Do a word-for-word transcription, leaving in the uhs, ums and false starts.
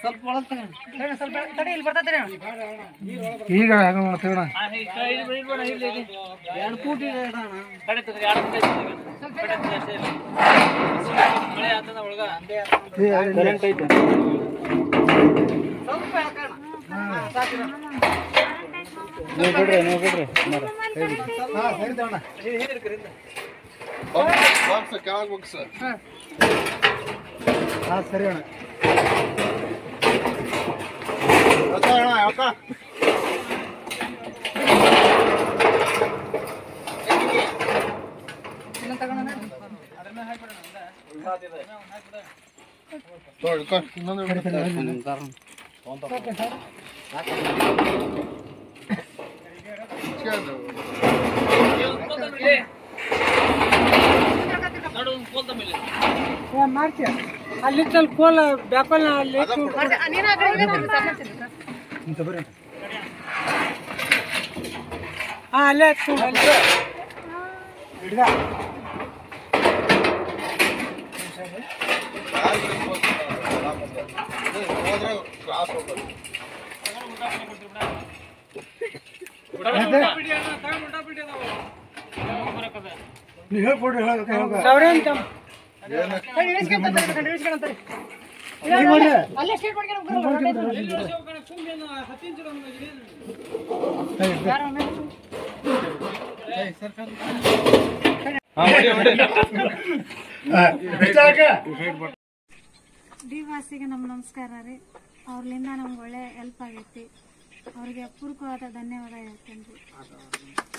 ಸ್ವಲ್ಪ ಒಳಗೆ ತಗೊಂಡು ಸ್ವಲ್ಪ ತಡಿ ಇಲ್ಲಿ ಬರ್ತೈತೆ ಈಗ ಹೆಂಗ ಮಾಡ್ತೀವಿ ಎರಡು ಫೂಟ್ ಮಳೆ ಆಗ್ತದ ಒಳಗ ಕರೆಂಟ್ ಐತೆ ಸ್ವಲ್ಪ ನೀವು ಬಿಡ್ರಿ ನೀವು ಬಿಡ್ರಿ ಹಾಂ ಸರಿ ತಗೋಣ ಬಾಕ್ಸ್ ಕೆಳಗೆ ಬಾಕ್ಸ್ ಹಾಂ ಸರಿ ಅಣ್ಣ ಅಣ್ಣ ಯಾಕ ಇನ್ನೊಂದು ತಗೋಣ ಮಾಡ್ತೀಯ ಅಲ್ಲಿ ಕೋಲ್ ಬ್ಯಾಪಲ್ ಅಲ್ಲಿ ಹಾಂ ಅಲ್ಲೇ ಹಿಡ್ದ ನೀವು ಹೇಳ್ಕೊಡ್ರಿ ಡಿ ವಾಸಿಗೆ ನಮ್ಮ ನಮಸ್ಕಾರ ರೀ. ಅವ್ರಲಿಂದ ನಮ್ಗೆ ಒಳ್ಳೆ ಹೆಲ್ಪ್ ಆಗೈತಿ. ಅವ್ರಿಗೆ ಪೂರ್ವಕವಾದ ಧನ್ಯವಾದ ಹೇಳ್ತೇನೆ ರೀ.